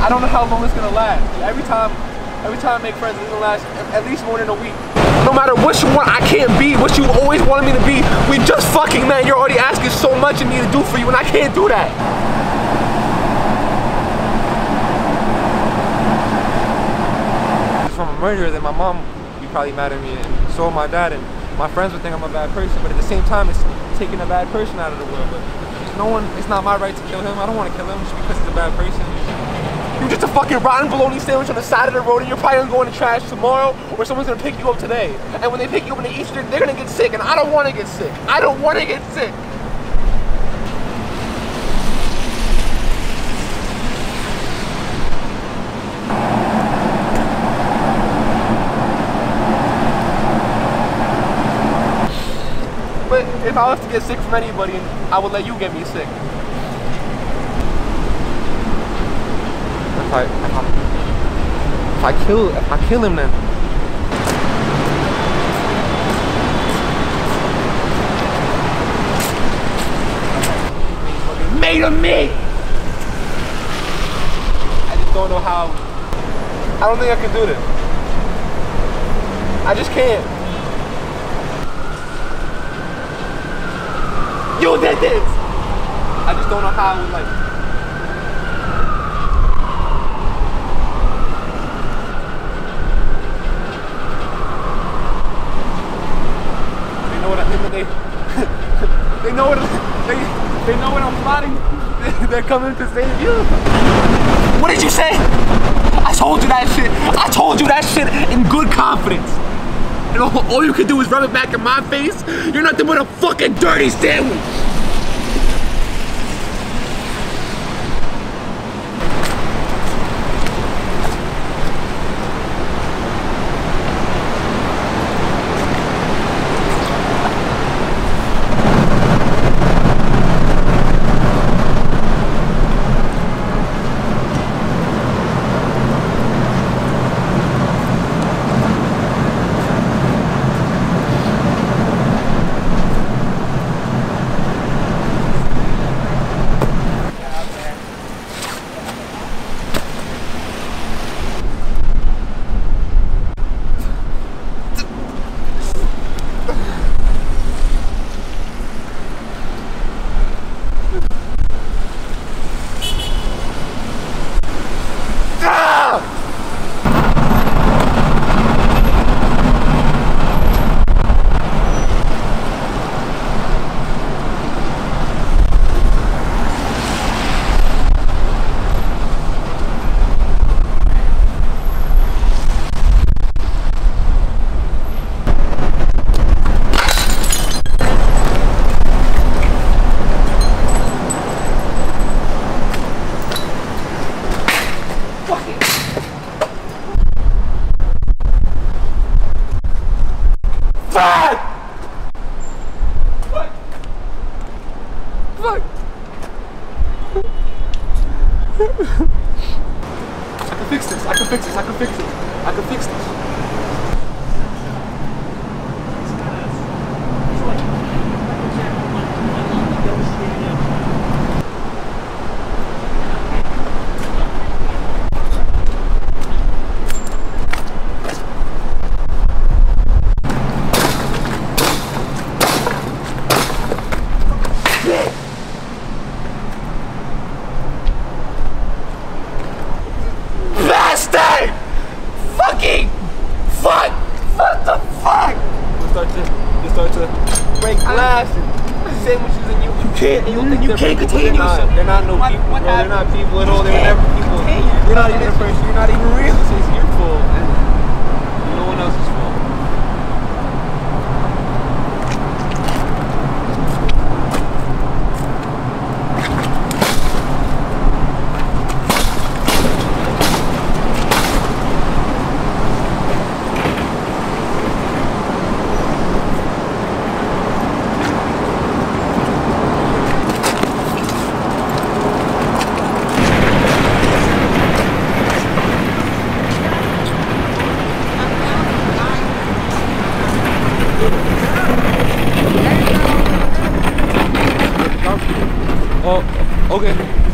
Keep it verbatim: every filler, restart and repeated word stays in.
I don't know how long it's gonna last. Every time, every time I make friends, it's gonna last at least more than a week. No matter what you want, I can't be what you always wanted me to be. We just fucking met. You're already asking so much of me to do for you, and I can't do that. If I'm a murderer, then my mom would be probably mad at me, and so my dad, and my friends would think I'm a bad person. But at the same time, it's taking a bad person out of the world. But no one, it's not my right to kill him. I don't want to kill him just because he's a bad person. You're just a fucking rotten bologna sandwich on the side of the road, and you're probably gonna go in the trash tomorrow, or someone's gonna pick you up today. And when they pick you up in the Eastern, they're gonna get sick, and I don't want to get sick. I don't want to get sick. But if I was to get sick from anybody, I would let you get me sick. If I, if I, if I kill, if I kill him, then made of me. I just don't know how. I don't think I can do this. I just can't. You did this. I just don't know how I would like. They, they know what they they know what I'm plotting. They're coming to save you. What did you say? I told you that shit. I told you that shit in good confidence. And all, all you can do is rub it back in my face. You're nothing but a fucking dirty sandwich. Fuck! I can fix this, I can fix this, I can fix this, I can fix this. Fucking fuck! What the fuck? You start to, you start to break glass and sandwiches, and you, you can't, you, and you can't contain yourself. They're not no people, bro. They're not people at all. They were never people. You're not even a person. You're not even real. It's your fault. No one else's fault. Oh, okay.